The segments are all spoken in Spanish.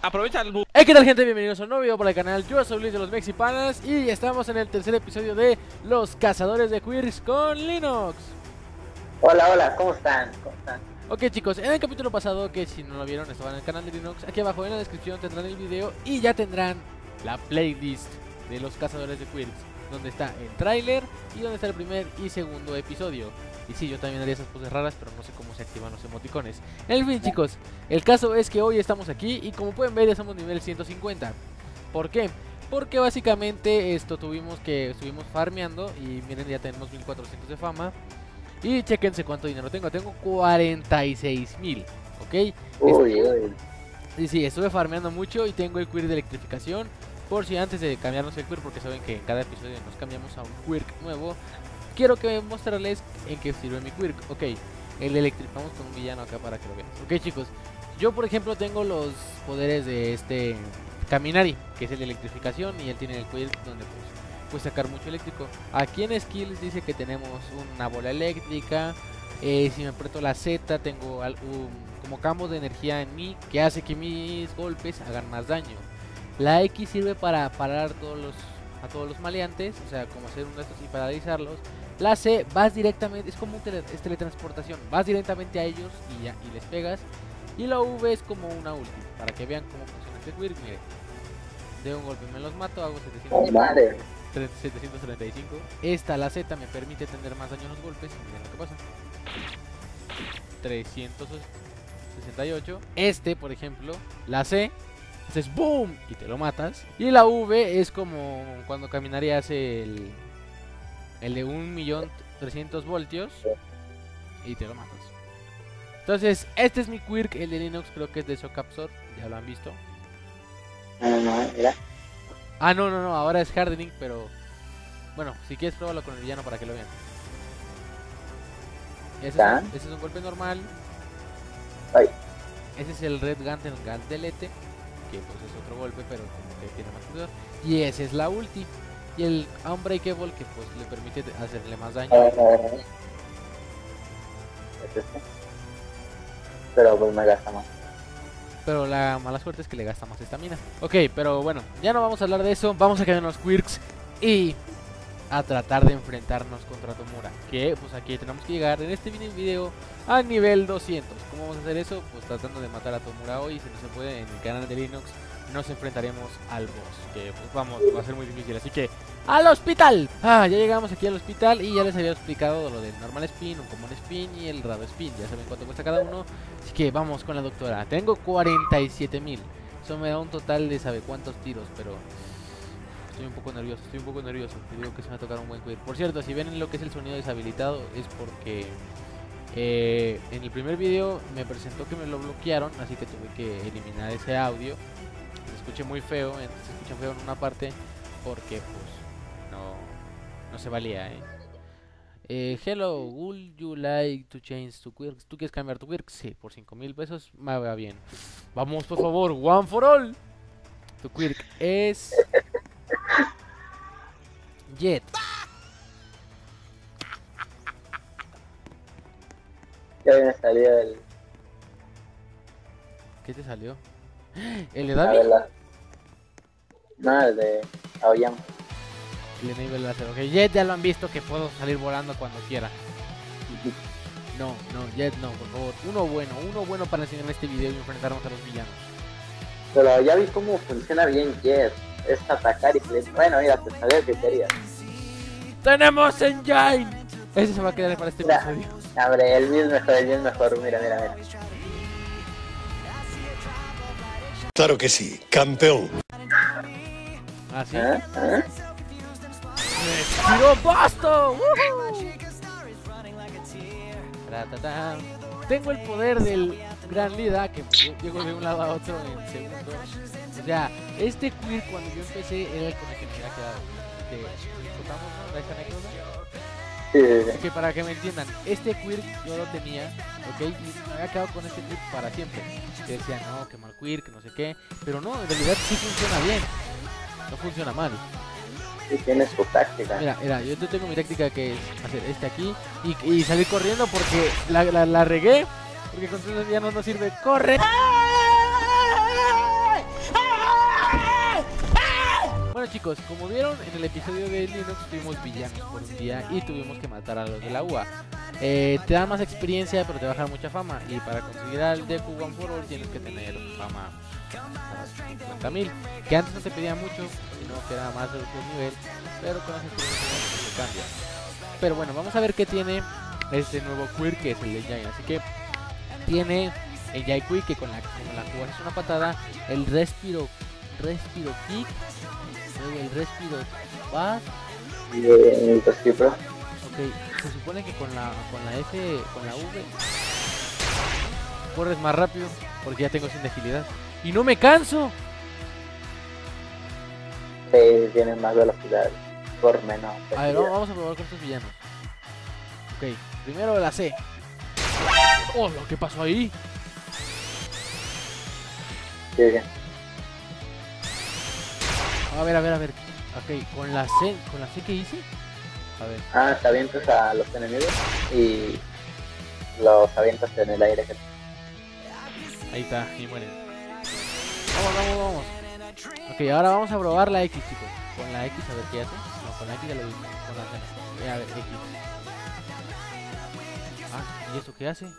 aprovecha el... Hey, ¿qué tal, gente? Bienvenidos a un nuevo video por el canal. Yo soy Luis de los Mexipanas y estamos en el tercer episodio de Los Cazadores de Quirks con Linux. Hola, ¿cómo están? Ok, chicos, en el capítulo pasado, que si no lo vieron, estaban en el canal de Linux, aquí abajo en la descripción tendrán el video y ya tendrán la playlist de Los Cazadores de Quirks, donde está el tráiler y donde está el primer y segundo episodio. Y sí, yo también haría esas poses raras, pero no sé cómo se activan los emoticones. En fin, chicos, el caso es que hoy estamos aquí y como pueden ver ya somos nivel 150. ¿Por qué? Porque básicamente estuvimos farmeando y miren, ya tenemos 1400 de fama. Y chequense cuánto dinero tengo. Tengo 46.000, ¿ok? Uy. Y sí, estuve farmeando mucho y tengo el quirk de electrificación. Por si antes de cambiarnos el quirk, porque saben que en cada episodio nos cambiamos a un quirk nuevo, quiero que mostrarles en qué sirve mi quirk. Ok, el electrificamos con un villano acá para que lo vean. Ok, chicos, yo por ejemplo tengo los poderes de este Caminari, que es el de electrificación, y él tiene el quirk donde pues sacar mucho eléctrico. Aquí en skills dice que tenemos una bola eléctrica. Si me aprieto la Z tengo como campo de energía en mí que hace que mis golpes hagan más daño. La X sirve para parar a todos los maleantes, o sea, como hacer un de estos y paralizarlos. La C vas directamente, es como es teletransportación, vas directamente a ellos y les pegas. Y la V es como una ulti, para que vean cómo funciona este quirk. Mire, de un golpe me los mato, hago 735. Esta, la Z, me permite tener más daño en los golpes. Miren lo que pasa. 368. Este, por ejemplo, la C, haces boom y te lo matas. Y la V es como cuando Caminari hace el de 1.300.000 voltios y te lo matas. Entonces, este es mi quirk, el de Linux, creo que es de Shock Absorb, ya lo han visto. Mira. Ah, no, ahora es hardening, pero bueno, si quieres pruébalo con el villano para que lo vean. Ese es un golpe normal. Ay. Ese es el Red Gunter Gandelete, que pues es otro golpe, pero como que tiene más poder. Y ese es la ulti. Y el Unbreakable, que pues le permite hacerle más daño. ¿Es este? Pero pues me gasta más. Pero la mala suerte es que le gasta más estamina. Ok, pero bueno, ya no vamos a hablar de eso. Vamos a quedarnos quirks y a tratar de enfrentarnos contra Tomura. Que pues aquí tenemos que llegar en este video a nivel 200. ¿Cómo vamos a hacer eso? Pues tratando de matar a Tomura hoy. Si no se puede, en el canal de Linux nos enfrentaremos al boss, que pues vamos, va a ser muy difícil. Así que ¡al hospital! Ya llegamos aquí al hospital y ya les había explicado lo del normal spin, un common spin y el raro spin. Ya saben cuánto cuesta cada uno. Así que vamos con la doctora. Tengo 47.000. Eso me da un total de sabe cuántos tiros, pero estoy un poco nervioso. Te digo que se me va a tocar un buen quirk. Por cierto, si ven lo que es el sonido deshabilitado, es porque en el primer video me presentó que me lo bloquearon, así que tuve que eliminar ese audio. Se escucha muy feo, se escucha feo en una parte porque pues no se valía, hello, would you like to change to quirks? ¿Tú quieres cambiar tu quirk? Sí, por 5.000 pesos me va bien. Vamos, por favor, one for all. Tu quirk es Jet. Ya me salió el... ¿Qué te salió? ¿El de David? No, el de Aoyama. El de nivel láser. Ok, Jet ya lo han visto que puedo salir volando cuando quiera. No, Jet no, por favor. Uno bueno para enseñar en este video y enfrentarnos a los villanos. Pero ya vi cómo funciona bien Jet. Es atacar y... Bueno, mira, pues sabía que querías. ¡Tenemos Engine! Ese se va a quedar para este episodio. Abre, el mío es mejor, mira. Claro que sí, campeón. ¿Ah, sí? ¡Respiro Basto! Tengo el poder del Gran Lida, que llego de un lado a otro en segundos. O sea, este quirk cuando yo empecé era el con el que me había quedado. ¿Contamos, no? ¿Esta anécdota? Sí. Que para que me entiendan, este quirk yo lo tenía, ok, y me había quedado con este quirk para siempre. Que decía, no, que mal quirk, no sé qué. Pero no, en realidad sí funciona bien. No funciona mal. Y tienes tu táctica. Mira, yo tengo mi táctica, que es hacer este aquí y salir corriendo porque la regué. Porque con ya no nos sirve. ¡Corre! chicos, como vieron en el episodio de Linux, tuvimos villanos por un día y tuvimos que matar a los de la UA. Te dan más experiencia, pero te bajan mucha fama. Y para conseguir al Deku One for All tienes que tener fama 50.000, que antes no te pedía mucho, sino que era más de otro nivel, pero con las experiencias se cambia. Pero bueno, vamos a ver qué tiene este nuevo quirk, que es el de Giant. Así que tiene el Jai Quick, que con la jugar es una patada, el Respiro Kick, luego el Respiro Bass y el Respiro. Ok, se supone que con la F, con la V corres más rápido, porque ya tengo 100 de agilidad y no me canso. Sí, tienen más velocidad por menos. A ver, vamos a probar con estos villanos. Ok, primero la C. Oh, lo que pasó ahí. Sí, bien. A ver. Ok, con la C que hice. A ver. Te avientas a los enemigos y los avientas en el aire. Ahí está, y mueren. Vamos. Ok, ahora vamos a probar la X, chicos. Con la X a ver qué hace. No, con la X ya lo vi. Con la C. A ver, X. ¿Y eso qué hace?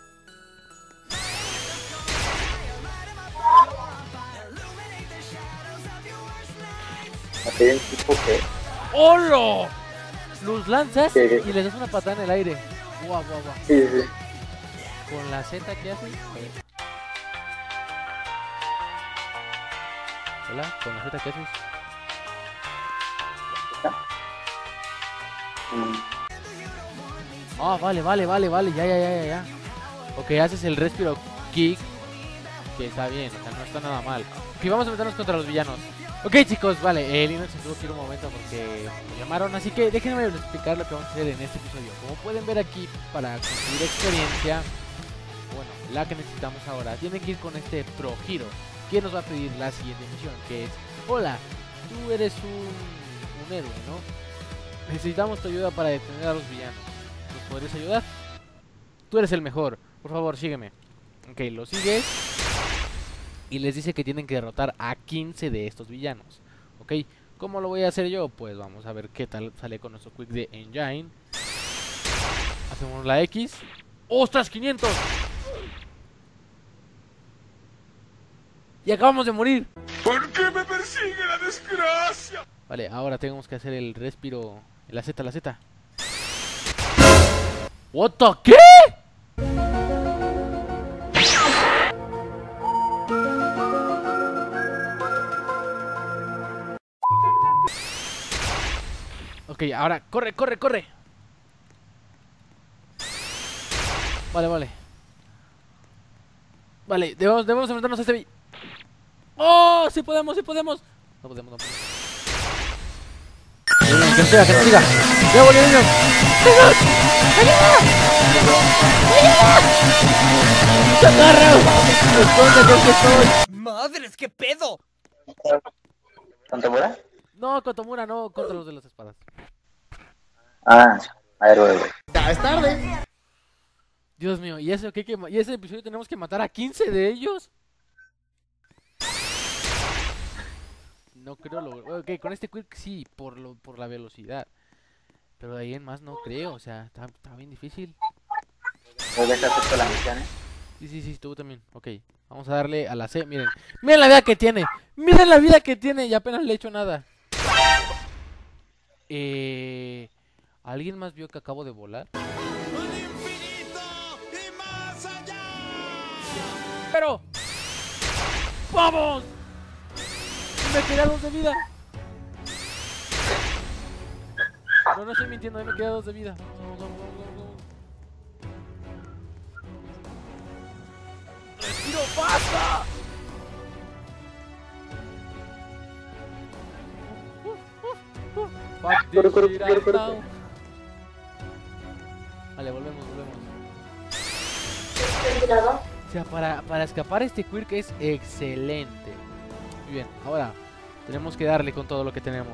Así de un tipo que... ¡Holo! Los lanzas Sí. y les das una patada en el aire. Guau. Sí. Con la Z, ¿qué hace? A ver. Hola, con la Z, ¿qué haces? Ah, vale, ya. Ok, haces el Respiro Kick, que está bien, o sea, no está nada mal. Ok, vamos a meternos contra los villanos. Ok, chicos, vale, Linux se tuvo que ir un momento porque me llamaron, así que déjenme explicar lo que vamos a hacer en este episodio. Como pueden ver aquí, para conseguir experiencia, bueno, la que necesitamos ahora, tienen que ir con este Pro Hero, que nos va a pedir la siguiente misión, que es: hola, tú eres un héroe, ¿no? Necesitamos tu ayuda para detener a los villanos. ¿Nos podrías ayudar? Tú eres el mejor, por favor, sígueme. Ok, lo sigues y les dice que tienen que derrotar a 15 de estos villanos. Ok, ¿cómo lo voy a hacer yo? Pues vamos a ver qué tal sale con nuestro quick de Engine. Hacemos la X. ¡Ostras, 500! Y acabamos de morir. ¿Por qué me persigue la desgracia? Vale, ahora tenemos que hacer el Respiro. La Z. ¿What the qué? Ok, ahora, corre. Vale, debemos enfrentarnos a este... ¡Oh! ¡Sí podemos! No podemos. Que nos siga. ¡Ya volvió, niños! ¡Ayuda! ¡Madres, qué pedo! ¿Contamura? No, Kotomura, no, contra los de las espadas. A ver, güey. ¡Ya es tarde! Dios mío, ¿y ese episodio tenemos que matar a 15 de ellos? No creo ok, con este quick sí, por la velocidad. Pero de ahí en más no creo, o sea, está bien difícil. ¿No ves acepto la misión, Sí, tú también. Ok, vamos a darle a la C, miren. Miren la vida que tiene. Miren la vida que tiene y apenas le he hecho nada. ¿Alguien más vio que acabo de volar? ¡Al infinito y más allá! ¡Pero! ¡Vamos! Me quedé a 2 de vida. No estoy mintiendo, me quedé a 2 de vida. Vamos. ¡Respiro, basta! Corre. Vale, volvemos. O sea, para escapar este quirk es excelente. Muy bien, ahora tenemos que darle con todo lo que tenemos.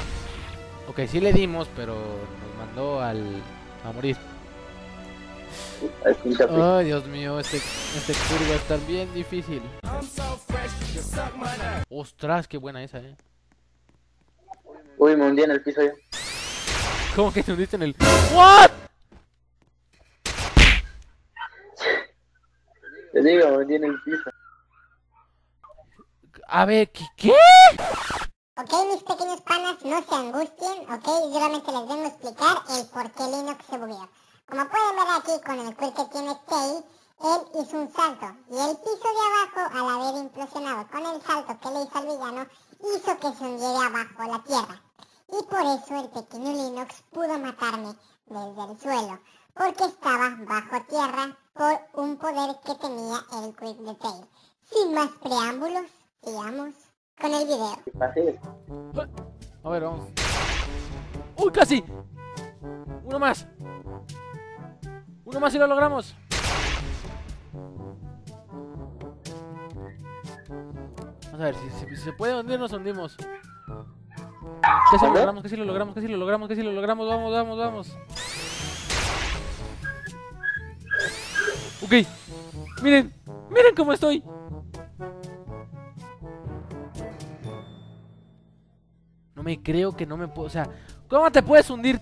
Ok, sí le dimos, pero nos mandó a morir. Al quinto piso. Ay, Dios mío, este Quirk va a estar bien difícil. Ostras, qué buena esa, Uy, me hundí en el piso yo. ¿Cómo que te hundiste en el... ¿What? Te digo, me hundí en el piso. A ver, ¿qué? Ok, mis pequeños panas, no se angustien, ok, solamente les vengo a explicar el por qué Linux se bugueó. Como pueden ver aquí con el Quirk que tiene Tail, él hizo un salto y el piso de abajo, al haber implosionado con el salto que le hizo al villano, hizo que se hundiera abajo la tierra. Y por eso el pequeño Linux pudo matarme desde el suelo, porque estaba bajo tierra por un poder que tenía el Quirk de Tail. Sin más preámbulos, sigamos con el video. ¿Qué pasa? A ver, vamos. ¡Uy, casi! Uno más y lo logramos. Vamos a ver, si se puede hundir, nos hundimos. Casi lo logramos, casi lo logramos, casi lo logramos, casi lo logramos. Vamos. Ok. Miren cómo estoy. No me creo que no me puedo, o sea, ¿cómo te puedes hundir?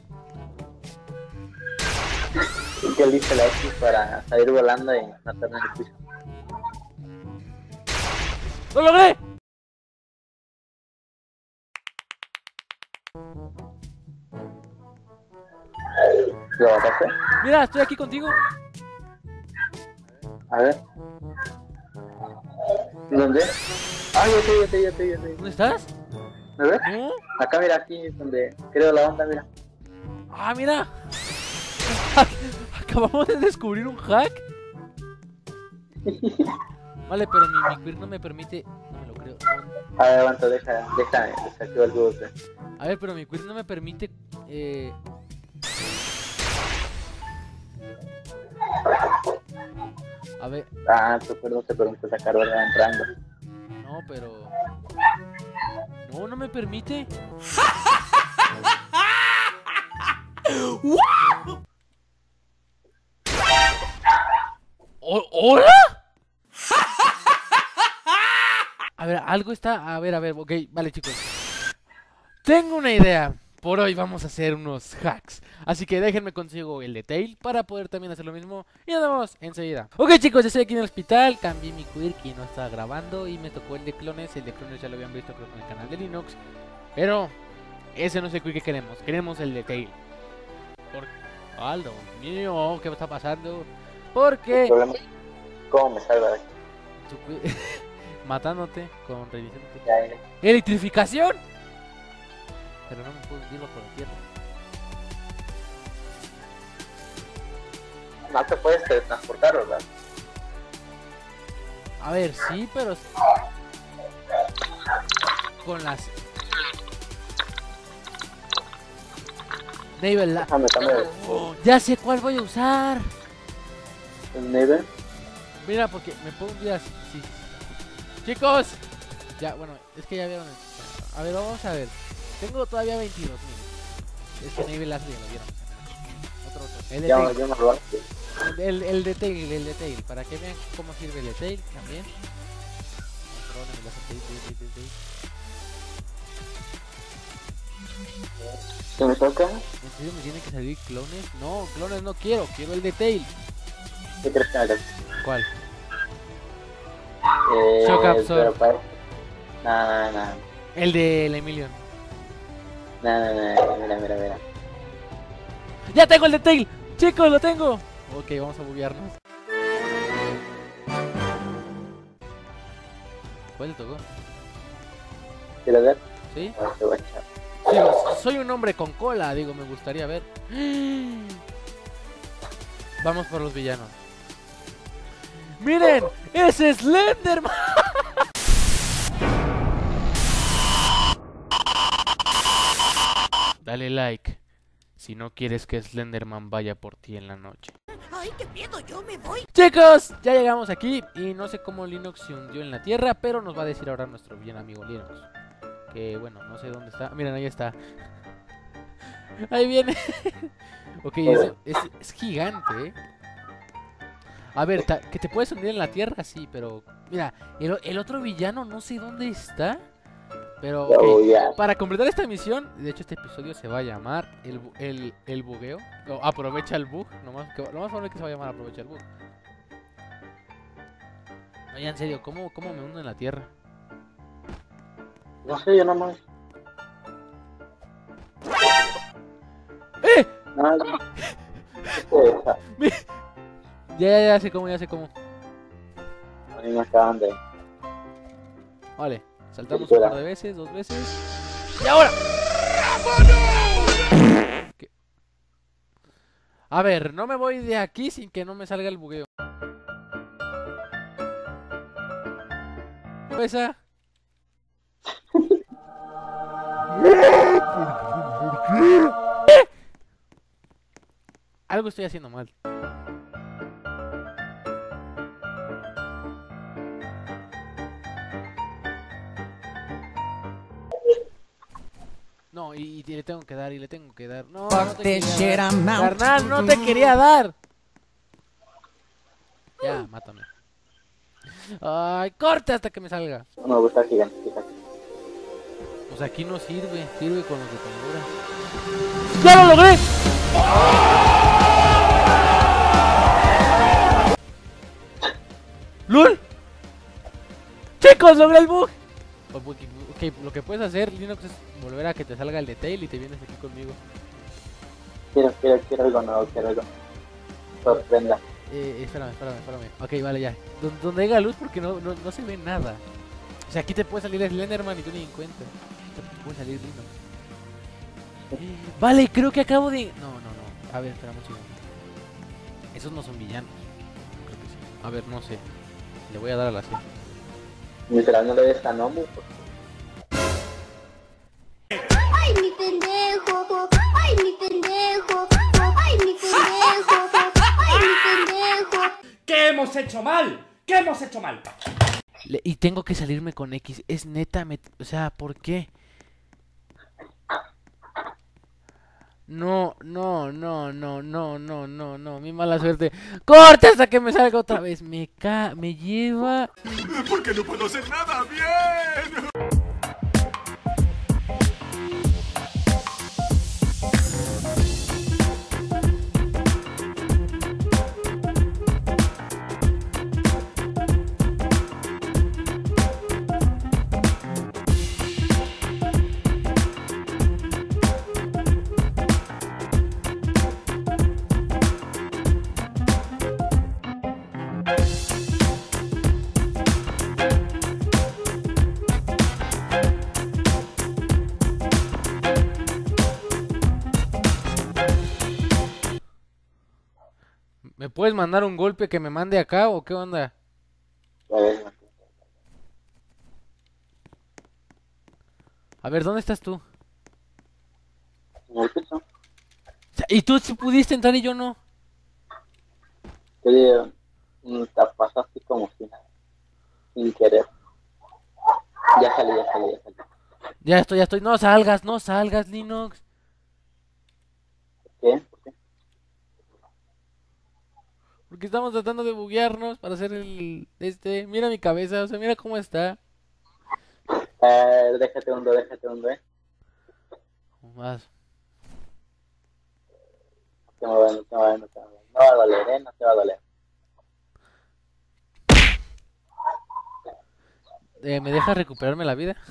Y que le hice la X para salir volando y matarme en el piso. ¡Lo logré! ¿Lo mataste? Mira, estoy aquí contigo. A ver. ¿Dónde? Ah, ya te. ¿Dónde estás? ¿Me ves? ¿No? Acá, mira, aquí es donde creo la onda, mira. Ah, mira. Acabamos de descubrir un hack. Vale, pero mi Quirk no me permite. No me lo creo. A ver, aguanta, deja, desactivo el google. A ver, pero mi Quirk no me permite. A ver, Ah, tu cuerno te permite sacar verdad entrando. no, pero. No me permite. ¿Hola? A ver, algo está... A ver, ok, vale, chicos. Tengo una idea. Por hoy vamos a hacer unos hacks. Así que déjenme consigo el de Tail para poder también hacer lo mismo. Y nos vemos enseguida. Ok, chicos, ya estoy aquí en el hospital. Cambié mi Quirk y no estaba grabando. Y me tocó el de clones. El de clones ya lo habían visto, creo, en el canal de Linux. Pero ese no es el Quirk que queremos. Queremos el de Tail. ¡Ah, Dios mío! ¿Qué está pasando? Porque... ¿Cómo me salva de aquí? matándote con revisión. Ya, ¡Electrificación! Pero no me puedo hundir bajo la tierra. No te puedes teletransportar, ¿verdad? A ver, sí, pero... con las... Navel, Déjame. ya sé cuál voy a usar. ¿El Neven? Mira, porque me puedo hundir así. Sí. Chicos, ya, bueno, es que ya vieron a ver, vamos a ver. Tengo todavía 22.000. Es que Navel Last ya lo vieron. Otro. El de Tail. Ya me robaste. El de Tail, para que vean cómo sirve el de Tail también. Tail. ¿Qué me toca? ¿En serio me tienen que salir clones? No, clones no quiero el de Tail. ¿Qué crees que me toca? ¿Cuál? Shock Absorb. No. El de la Emilion. No, mira. ¡Ya tengo el de Tail! ¡Chicos, lo tengo! Ok, vamos a buguearnos. ¿Cuál le tocó? ¿Quieres ver? ¿Sí? Ahora te voy a echar. Digo, soy un hombre con cola, digo, me gustaría ver. Vamos por los villanos. ¡Miren! ¡Ese es Slenderman! Dale like si no quieres que Slenderman vaya por ti en la noche. ¡Ay, qué miedo! ¡Yo me voy! Chicos, ya llegamos aquí y no sé cómo Linux se hundió en la tierra, pero nos va a decir ahora nuestro bien amigo Linux. Que bueno, no sé dónde está. Miren, ahí está. Ahí viene. Ok, es gigante, ¿eh? A ver, que te puedes hundir en la tierra, sí, pero... Mira, el otro villano no sé dónde está. Pero, Oh, ok, ya. para completar esta misión, de hecho este episodio se va a llamar el bugueo. O aprovecha el bug, lo más probable es que se va a llamar aprovecha el bug. No, ya en serio, ¿cómo me hundo en la tierra? No sé, yo nomás. ¡Eh! No, no. Esa. Ya sé cómo, ya sé cómo. A mí me acaban de... Vale, saltamos un Espera. par de veces, 2 veces. ¡Y ahora! ¿Qué? A ver, no me voy de aquí sin que no me salga el bugueo. Esa. Algo estoy haciendo mal. No, y le tengo que dar, y le tengo que dar. No, no te quería dar. Carnal, no te quería dar. Ya, mátame. Ay, corte hasta que me salga. No me gusta gigante. Pues aquí no sirve, sirve con los de Pandora. ¡Ya lo logré! ¡Lol! ¡Chicos, logré el bug! Ok, lo que puedes hacer, Linux, es volver a que te salga el detail y te vienes aquí conmigo. Quiero algo nuevo, quiero algo. Sorprenda. Espérame. Ok, vale, ya. Donde haya luz porque no se ve nada. O sea, aquí te puede salir Slenderman y tú ni en cuenta. Te puede salir Linux. Vale, creo que acabo de... No. A ver, espera un segundo. Esos no son villanos. Creo que sí. A ver, no sé. Le voy a dar a la C. Mientras no le des a Nomu, pues, Ay, mi pendejo, ay, mi pendejo, ay, mi pendejo, ay, mi pendejo. ¿Qué hemos hecho mal? ¿Qué hemos hecho mal? Y tengo que salirme con X. Es neta, o sea, ¿por qué? No, mi mala suerte. ¡Corta hasta que me salga otra vez! Me lleva... Porque no puedo hacer nada bien. ¿Me puedes mandar un golpe que me mande acá o qué onda? ya ves, A ver, ¿dónde estás tú? en el piso. O sea, ¿y tú sí pudiste entrar y yo no? Oye, te pasaste como si nada, sin querer. Ya salí. Ya estoy. No salgas, Linux. ¿Qué? ¿Por qué? Porque estamos tratando de buguearnos para hacer Mira mi cabeza, o sea, mira cómo está. Déjate hondo, Más. No va a doler, no te va a doler. ¿Me dejas recuperarme la vida?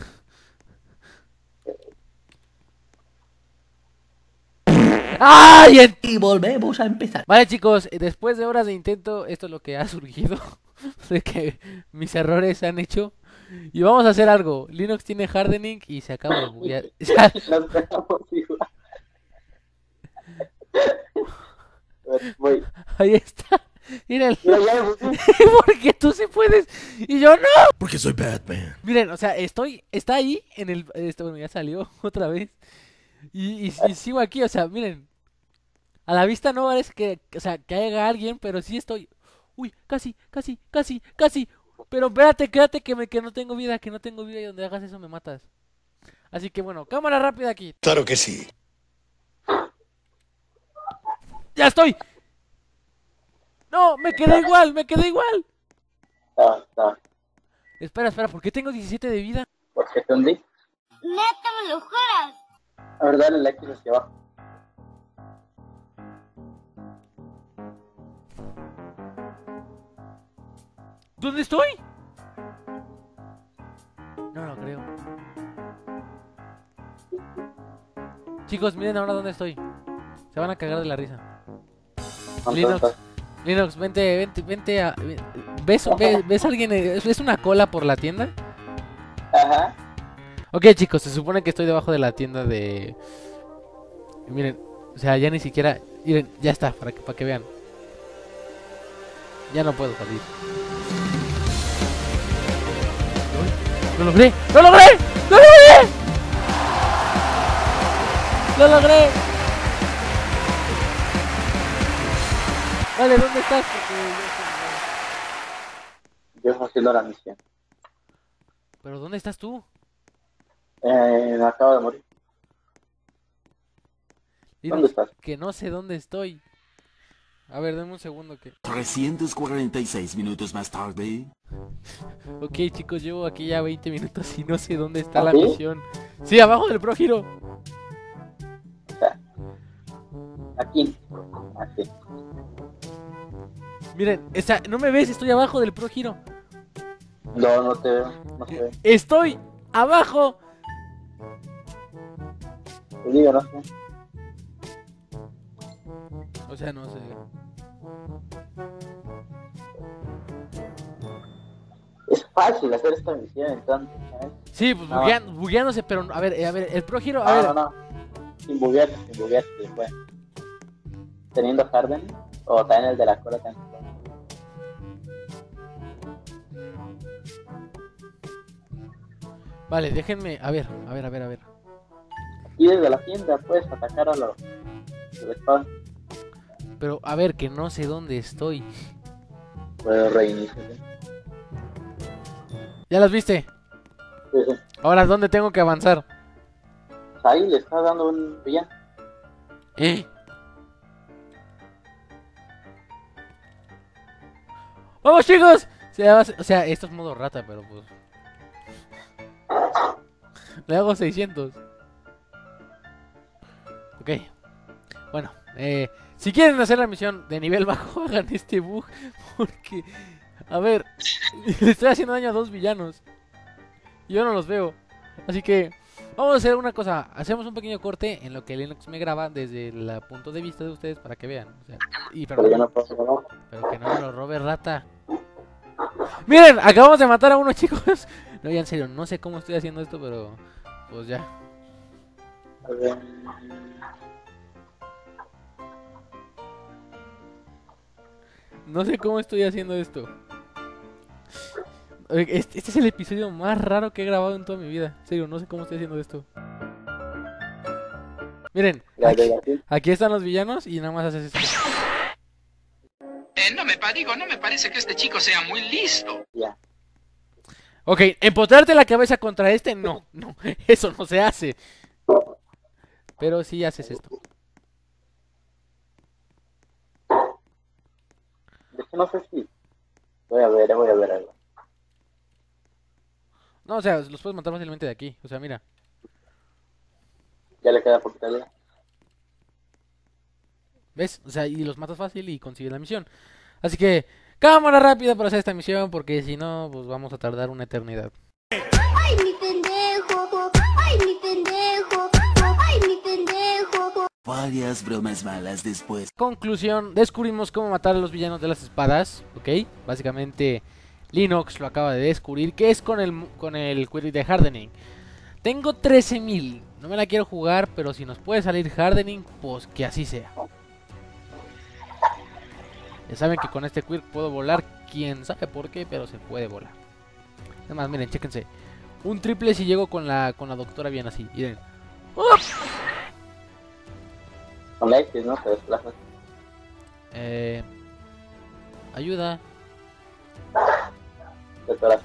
¡Ay! Y volvemos a empezar. Vale, chicos, después de horas de intento, esto es lo que ha surgido. De que mis errores se han hecho. Y vamos a hacer algo. Linux tiene hardening y se acaba de buguear. O sea, Nos quedamos igual. Voy. ahí está. Miren, Mira, ya me puse. porque tú sí puedes y yo no. Porque soy Batman. Miren, o sea, está ahí en el... bueno, ya salió otra vez. Y sigo aquí, o sea, miren. A la vista no parece o sea, que haya alguien, pero sí estoy... Uy, casi. Pero espérate, quédate que no tengo vida, y donde hagas eso me matas. Así que bueno, cámara rápida aquí. Claro que sí. ¡Ya estoy! No, me quedé igual, me quedé igual. Estaba. Espera, ¿por qué tengo 17 de vida? Porque te hundí. Neta, me lo juras. A ver, dale la X hacia abajo. ¿Dónde estoy? No lo creo. Chicos, miren ahora dónde estoy. Se van a cagar de la risa. Linux, Linux, vente a... ¿Ves a alguien? ¿Ves una cola por la tienda? Ajá. Ok, chicos, se supone que estoy debajo de la tienda de... Miren, o sea, ya ni siquiera... Miren, ya está, para que vean. Ya no puedo salir. ¡Lo logré! ¡Lo logré! ¡Lo logré! ¡Lo logré! Vale, ¿dónde estás? Porque Yo estoy haciendo la misión. ¿Pero dónde estás tú? Me acabo de morir. ¿Dónde estás? Que no sé dónde estoy. A ver, dame un segundo que... 346 minutos más tarde. Ok, chicos, llevo aquí ya 20 minutos y no sé dónde está la ¿Sí? misión. Sí, abajo del Pro Hero. O sea, aquí. Aquí. Miren, no me ves, estoy abajo del Pro Hero. No, no te veo. No te veo. Estoy abajo. Te digo, no sé. O sea, no sé. Es fácil hacer esta misión entonces, ¿sabes? Sí, pues No. bugueándose, pero a ver, el Pro Hero, a No, ver. no. Sin buguearte, después. Teniendo Harden, o también el de la cola también. Vale, déjenme, a ver. Y desde la tienda puedes atacar a los del spawn. Pero, a ver, que no sé dónde estoy. Puedes reiniciar. ¿Ya las viste? Sí, sí. Ahora, ¿dónde tengo que avanzar? Ahí le está dando un villano. ¡Vamos, chicos! O sea, esto es modo rata, pero pues... Le hago 600. Ok. Bueno, si quieren hacer la misión de nivel bajo, hagan este bug. Porque, a ver, le estoy haciendo daño a 2 villanos. Y yo no los veo. Así que, vamos a hacer una cosa. Hacemos un pequeño corte en lo que Linux me graba desde el punto de vista de ustedes para que vean. O sea, Pero yo no puedo hacer nada. pero que no me lo robe rata. Miren, acabamos de matar a uno, chicos. No, ya en serio, no sé cómo estoy haciendo esto, pero pues ya. A ver. No sé cómo estoy haciendo esto. Este es el episodio más raro que he grabado en toda mi vida. En serio, no sé cómo estoy haciendo esto. Miren, Ya, ya. aquí están los villanos y nada más haces esto. No me parece que este chico sea muy listo. Ya. Ok, empotrarte la cabeza contra este, no, eso no se hace. Pero sí haces esto. De hecho, no sé si. Voy a ver algo. No, o sea, los puedes matar fácilmente de aquí. O sea, mira. Ya le queda poquita vida. ¿Ves? O sea, y los matas fácil y consigues la misión. Así que, cámara rápida para hacer esta misión, porque si no, pues vamos a tardar una eternidad. Ay, mi pendejo. Ay, mi pendejo. Ay, mi pendejo. Varias bromas malas después. Conclusión, descubrimos cómo matar a los villanos de las espadas, ¿ok? Básicamente, Linux lo acaba de descubrir, que es con el query de hardening. Tengo 13.000, no me la quiero jugar, pero si nos puede salir hardening, pues que así sea. Ya saben que con este quirk puedo volar, quién sabe por qué, pero se puede volar. Además, miren, chéquense. Un triple si llego con la doctora bien así, miren. ¡Up! Con la X, ¿no? Te desplazas. Ayuda. Te atoras.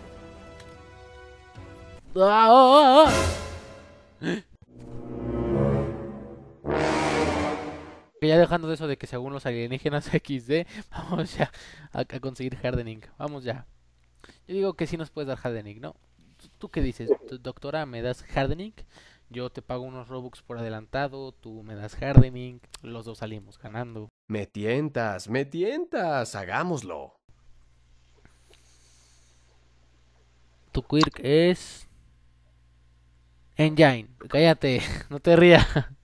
Que ya dejando de eso de que según los alienígenas XD, vamos ya a conseguir hardening. Vamos ya. Yo digo que sí nos puedes dar hardening, ¿no? ¿Tú qué dices? Doctora, ¿me das hardening? Yo te pago unos Robux por adelantado, tú me das hardening, los dos salimos ganando. Me tientas, hagámoslo. Tu quirk es... Engine. Cállate, no te rías.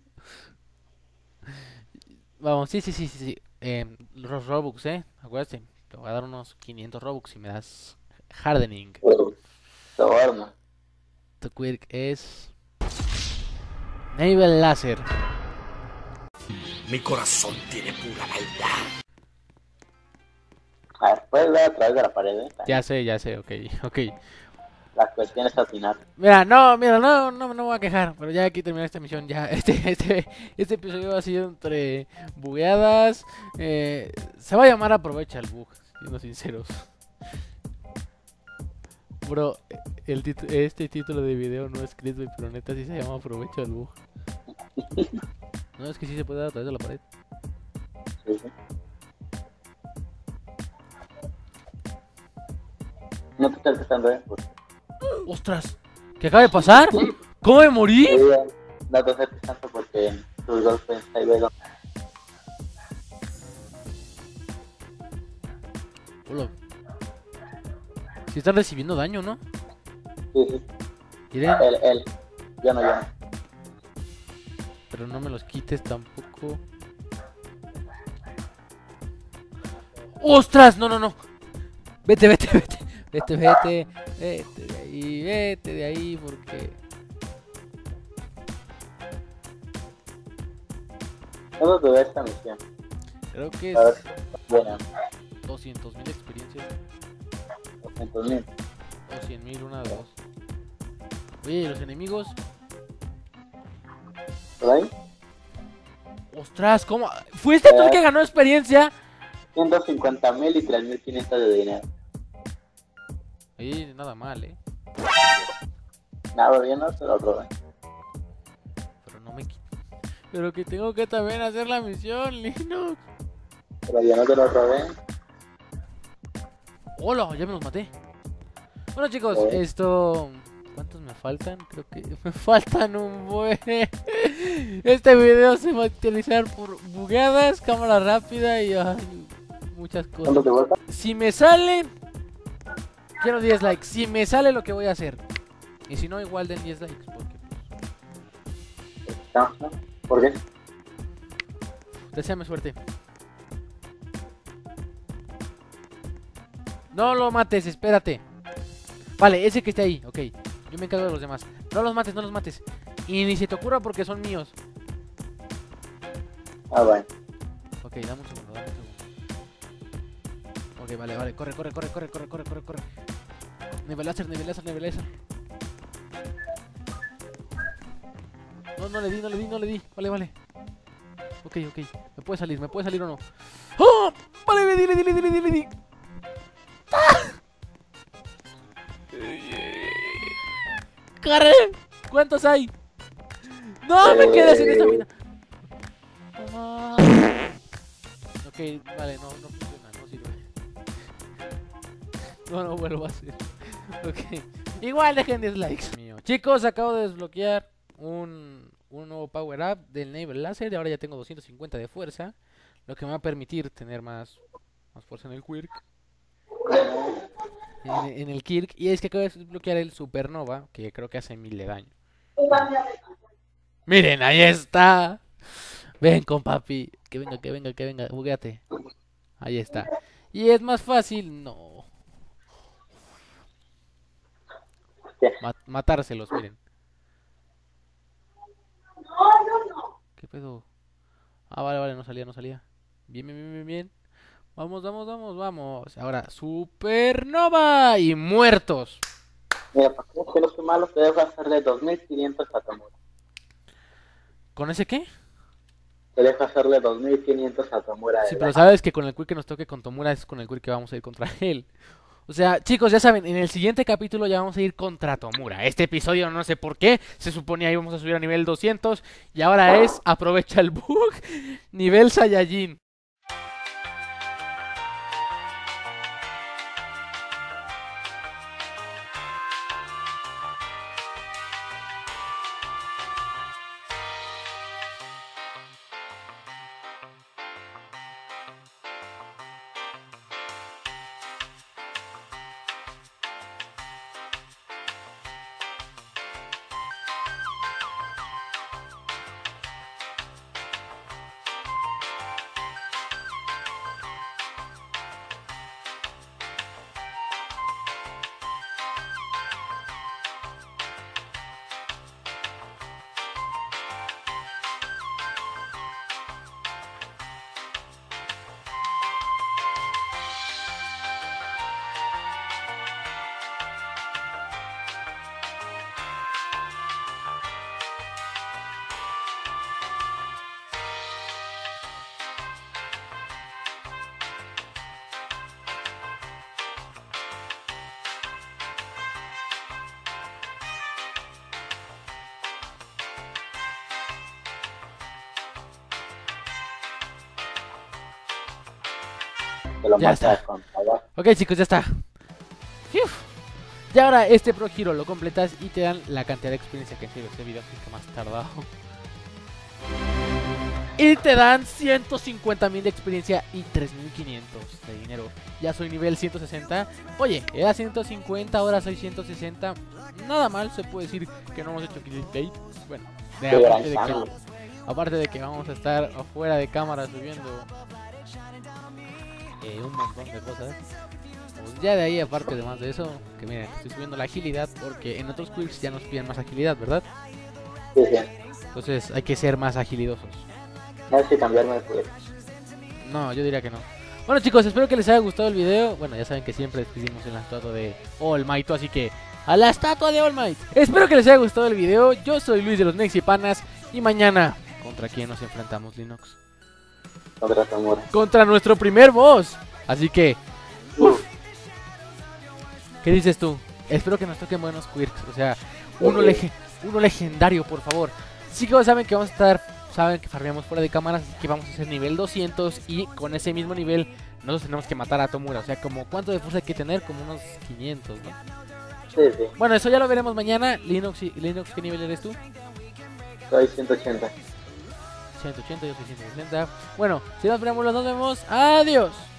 Vamos, sí. Los Robux, acuérdate, te voy a dar unos 500 Robux si me das hardening. Soborno. Tu quirk es... Naval Laser. Mi corazón tiene pura maldad. A ver, puedes ver a través de la pared, Ya sé, ok. La cuestión es atinar. Mira, no me voy a quejar, pero ya aquí terminó esta misión, ya, este episodio ha sido entre bugueadas, se va a llamar Aprovecha el Bug, siendo sinceros. Bro, este título de video no es escrito, pero neta sí se llama Aprovecha el Bug. No, es que sí se puede dar a través de la pared. Sí. No te estás pensando, pues. ¡Ostras! ¿Qué acaba de pasar? ¿Cómo me morí? No te acerques tanto porque tus golpes ahí luego. Hola. Si están recibiendo daño, ¿no? Sí. Miren, Él. Yo no. pero no me los quites tampoco. ¡Ostras! No. Vete de ahí, porque... ¿Cómo te ve esta misión? Creo que A ver, es bueno, 200.000 experiencias. 200.000. O 100.000, una de dos. Oye, ¿y los enemigos? ¿Por ahí? ¡Ostras! ¿Cómo? ¿Fuiste tú el que ganó experiencia? 150.000 y 3.500 de dinero. Oye, nada mal, Nada, bien, no se lo robé. Pero no me quito. Pero que tengo que también hacer la misión, Linux. Pero yo no te lo robé. ¡Hola! Ya me los maté. Bueno, chicos, esto... ¿Cuántos me faltan? Creo que me faltan un buen. Este video se va a utilizar por bugueadas, cámara rápida y muchas cosas. ¿Cuánto te vuelta? Si me sale... Quiero 10 likes. Si me sale lo que voy a hacer. Y si no, igual den 10 likes. Porque... No. ¿Por qué? Deseame suerte. No lo mates, espérate. Vale, ese que está ahí, ok. Yo me encargo de los demás. No los mates. Y ni se te ocurra porque son míos. Ah, bueno. Ok, dame un segundo. Ok, vale, corre. Nivel láser. No le di. Vale. Ok. ¿Me puede salir o no? ¡Oh! Vale, le di. ¡Corre! ¿Cuántos hay? ¡No! Me quedé sin esta mina. Ok, vale, no funciona, no sirve. No vuelvo a hacer. Ok. Igual dejen 10 likes. Chicos, acabo de desbloquear un nuevo power up del Naval Laser. Y ahora ya tengo 250 de fuerza. Lo que me va a permitir tener más fuerza en el quirk. En el Kirk. Y es que acabo de desbloquear el Supernova, que creo que hace 1000 de daño. Miren, ahí está. Ven con papi. Que venga, bugueate. Ahí está. Y es más fácil, no. Matárselos, miren. ¿Qué pedo? Ah, vale, no salía. Bien. Vamos. Ahora, Supernova y muertos. Mira, para que no soy malo, te dejo hacerle 2.500 a Tomura. ¿Con ese qué? Te dejo hacerle 2.500 a Tomura. Sí, pero sabes que con el quick que nos toque con Tomura es con el quick que vamos a ir contra él. O sea, chicos, ya saben, en el siguiente capítulo ya vamos a ir contra Tomura. Este episodio no sé por qué, se suponía íbamos a subir a nivel 200 y ahora es, aprovecha el bug, nivel Saiyajin. Que lo Ya mata está. con agua. Ok, chicos, ya está. Fiu. Y ahora este Pro Hero lo completas y te dan la cantidad de experiencia que en serio este video sí que más tardado. Y te dan 150.000 de experiencia y 3.500 de dinero. Ya soy nivel 160. Oye, era 150, ahora soy 160. Nada mal, se puede decir que no hemos hecho clickbait. Bueno, aparte de que vamos a estar afuera de cámara subiendo un montón de cosas. Pues ya de ahí, aparte además de eso, que miren, estoy subiendo la agilidad porque en otros quirks ya nos piden más agilidad, ¿verdad? Sí, sí. Entonces hay que ser más agilidosos. No sé si cambiarme pues. No, yo diría que no. Bueno, chicos, espero que les haya gustado el video. Bueno, ya saben que siempre despedimos en la estatua de All Might, así que a la estatua de All Might. Espero que les haya gustado el video. Yo soy Luis de los Mexipanas y mañana, ¿contra quién nos enfrentamos, Linux? Contra Tomura. Contra nuestro primer boss. Así que, ¿qué dices tú? Espero que nos toquen buenos quirks. O sea, uno legendario, por favor. Chicos, saben que vamos a estar, saben que farmeamos fuera de cámaras, así que vamos a hacer nivel 200 y con ese mismo nivel nosotros tenemos que matar a Tomura. O sea, como ¿cuánto de fuerza hay que tener? Como unos 500, ¿no? Sí, sí. Bueno, eso ya lo veremos mañana. Linux, ¿qué nivel eres tú? Soy 180. 180, yo soy 160. Bueno, sin más preámbulos, nos vemos. Adiós.